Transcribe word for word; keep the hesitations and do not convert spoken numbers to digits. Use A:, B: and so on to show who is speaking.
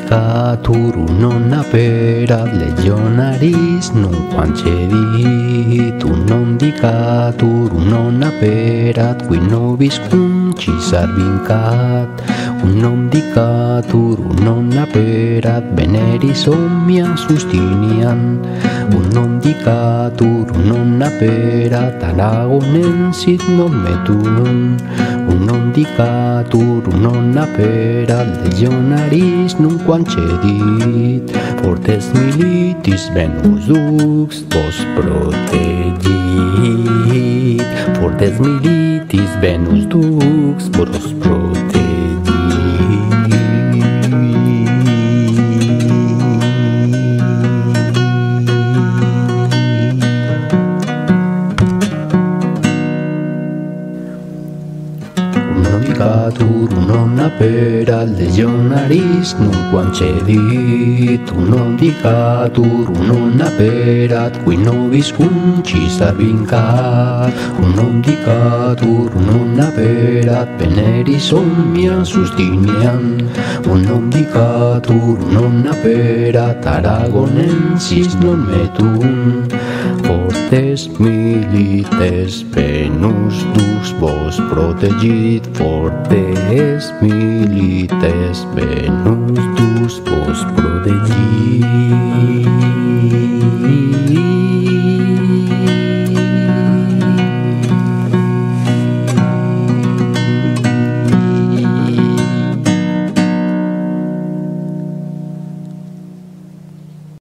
A: dicatur non aperat legionaris nunquam cedit, non dicatur non aperat qui nobis cum Caesar vincat, non dicatur non aperat veneris omnia sustinian, non dicatur non aperat aragonensis non meturum, non dicatur non aperat legionaris nunquam cedit, fortes militis Venus dux vos protegit, fortes militis Venus dux vos protegit. Non dicatur non aperat legionaris nunquam cedit, non dicatur non aperat qui nobis cum Caesar vincat, non dicatur non aperat veneris omnia sustinian, non dicatur non aperat aragonensis non metuum, fortes milites Venus dux vos protegit, fortes milites Venus dux